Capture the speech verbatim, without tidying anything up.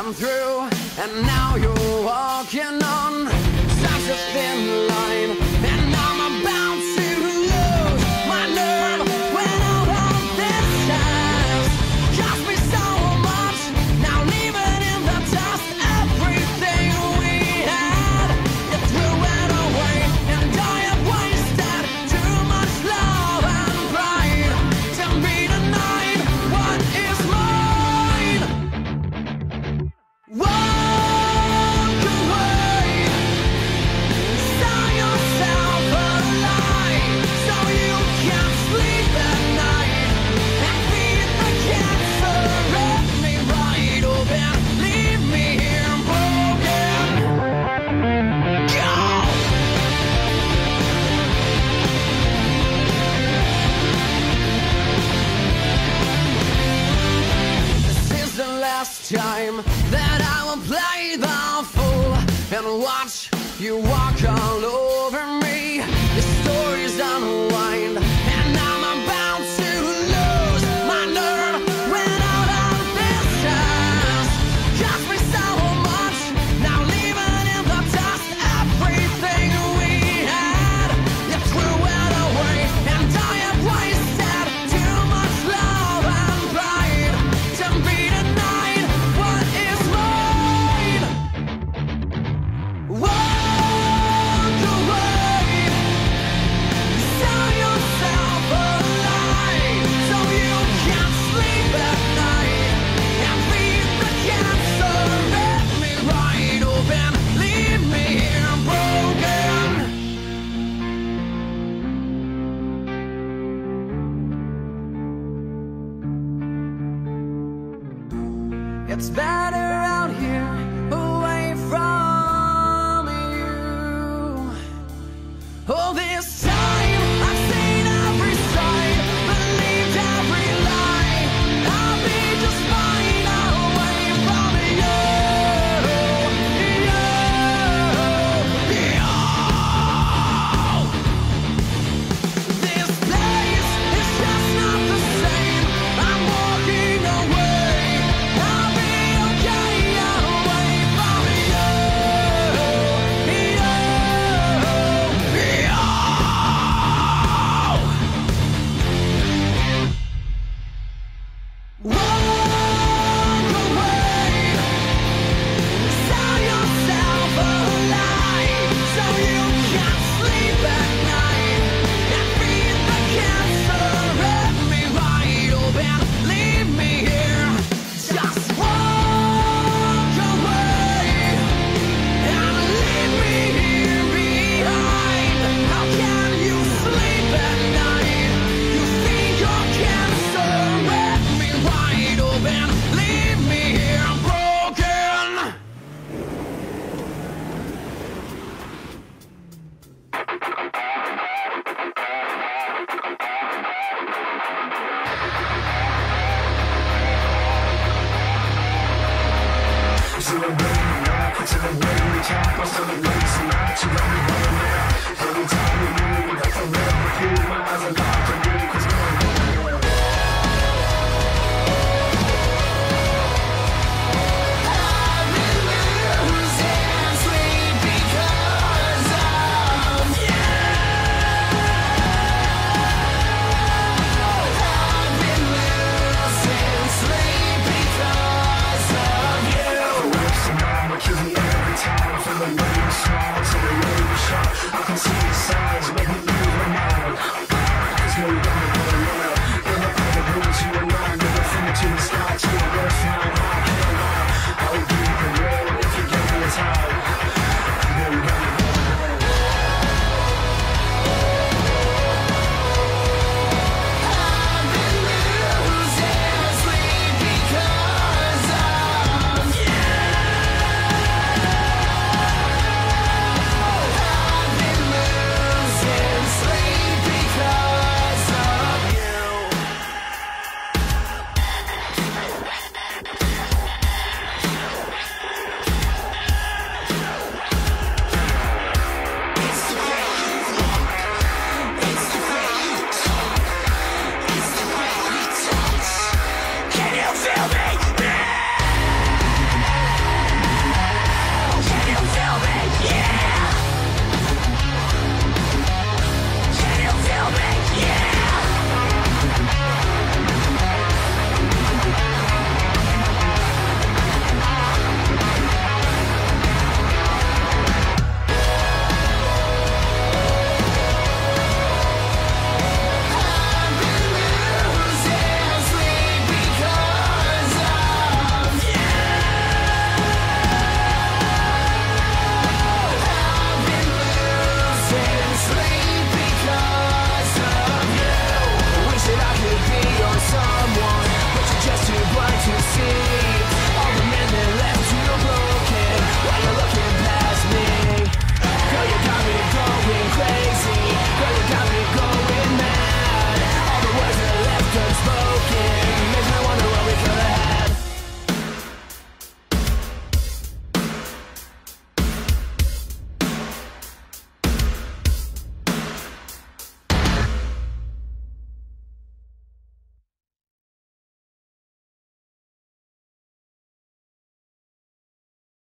come through, and now you're walking on such a thin line, and I'm about to lose my nerve when all of this has cost me so much. Now leaving in the dust everything we had. You threw it away, and I have wasted too much love and pride to be denied what is mine. Walk away, sell yourself alive so you can sleep at night and feed the cancer in me right. Oh, then leave me here broken. Go! This is the last time that I will play the fool and watch you walk all over me. The story's unwind, and I'm about to lose my nerve when all of this has cost me so much. Now leaving in the dust everything we had. You threw it away, and I have wasted too much love and pride to be denied what is mine. Walk away, sell yourself alive so you can sleep at night and feed the cancer in me right. Oh, then leave me here broken. It's better out here away from you. Oh, this time